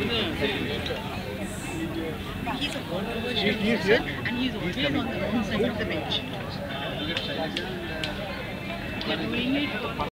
He's a controversial person and he's always on the wrong side of the bench. They're doing it